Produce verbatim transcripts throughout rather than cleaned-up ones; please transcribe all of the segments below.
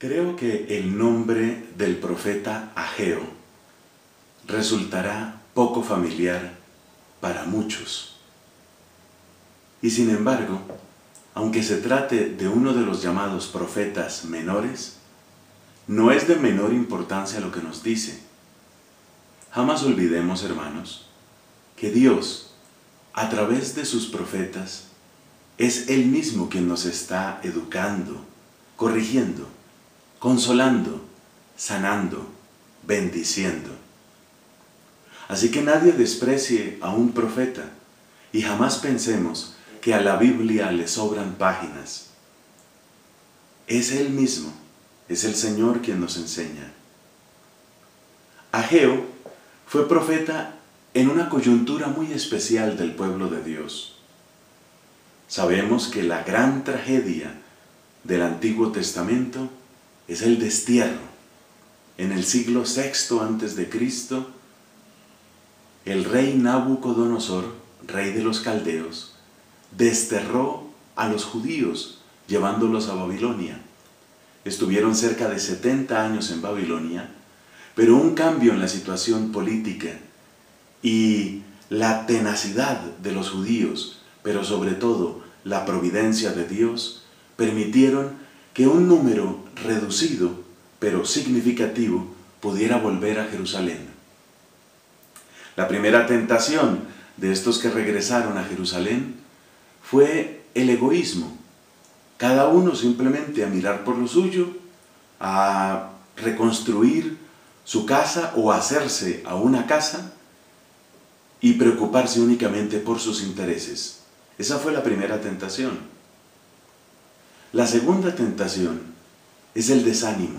Creo que el nombre del profeta Ageo resultará poco familiar para muchos. Y sin embargo, aunque se trate de uno de los llamados profetas menores, no es de menor importancia lo que nos dice. Jamás olvidemos, hermanos, que Dios, a través de sus profetas, es Él mismo quien nos está educando, corrigiendo, consolando, sanando, bendiciendo. Así que nadie desprecie a un profeta y jamás pensemos que a la Biblia le sobran páginas. Es Él mismo, es el Señor quien nos enseña. Ageo fue profeta en una coyuntura muy especial del pueblo de Dios. Sabemos que la gran tragedia del Antiguo Testamento es el destierro. En el siglo sexto antes de Cristo, el rey Nabucodonosor, rey de los caldeos, desterró a los judíos, llevándolos a Babilonia. Estuvieron cerca de setenta años en Babilonia, pero un cambio en la situación política y la tenacidad de los judíos, pero sobre todo la providencia de Dios, permitieron que un número reducido, pero significativo, pudiera volver a Jerusalén. La primera tentación de estos que regresaron a Jerusalén fue el egoísmo. Cada uno simplemente a mirar por lo suyo, a reconstruir su casa o hacerse a una casa y preocuparse únicamente por sus intereses. Esa fue la primera tentación. La segunda tentación es el desánimo.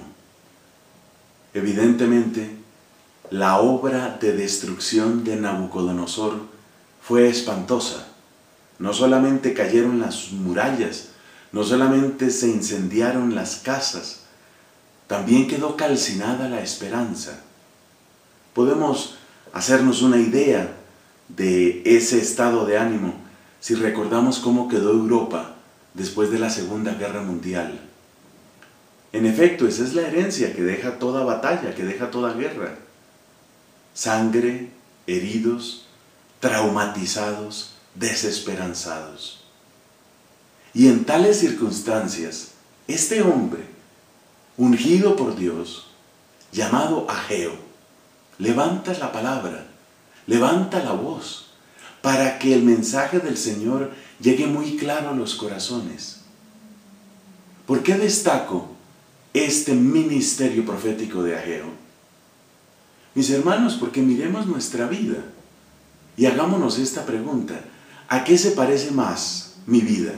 Evidentemente, la obra de destrucción de Nabucodonosor fue espantosa. No solamente cayeron las murallas, no solamente se incendiaron las casas, también quedó calcinada la esperanza. Podemos hacernos una idea de ese estado de ánimo si recordamos cómo quedó Europa después de la Segunda Guerra Mundial. En efecto, esa es la herencia que deja toda batalla, que deja toda guerra. Sangre, heridos, traumatizados, desesperanzados. Y en tales circunstancias, este hombre, ungido por Dios, llamado Ageo, levanta la palabra, levanta la voz, para que el mensaje del Señor llegue muy claro a los corazones. ¿Por qué destaco este ministerio profético de Ageo? Mis hermanos, porque miremos nuestra vida y hagámonos esta pregunta: ¿a qué se parece más mi vida?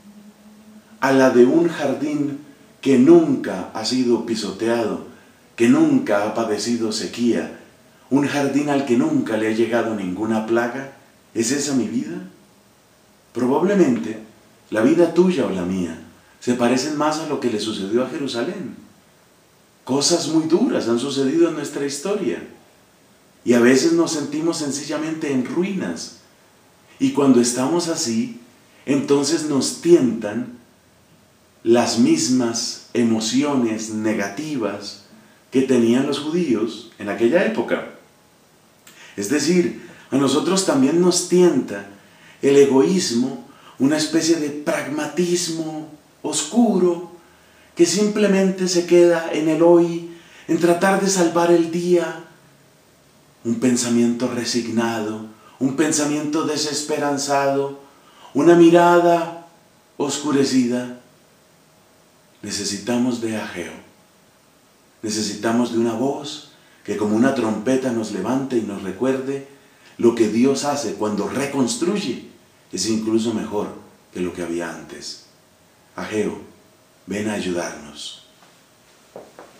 ¿A la de un jardín que nunca ha sido pisoteado, que nunca ha padecido sequía, un jardín al que nunca le ha llegado ninguna plaga? ¿Es esa mi vida? Probablemente la vida tuya o la mía se parecen más a lo que le sucedió a Jerusalén. Cosas muy duras han sucedido en nuestra historia y a veces nos sentimos sencillamente en ruinas. Y cuando estamos así, entonces nos tientan las mismas emociones negativas que tenían los judíos en aquella época. Es decir, a nosotros también nos tienta el egoísmo, una especie de pragmatismo oscuro que simplemente se queda en el hoy, en tratar de salvar el día. Un pensamiento resignado, un pensamiento desesperanzado, una mirada oscurecida. Necesitamos de Ageo, necesitamos de una voz que como una trompeta nos levante y nos recuerde lo que Dios hace cuando reconstruye es incluso mejor que lo que había antes. Ageo, ven a ayudarnos.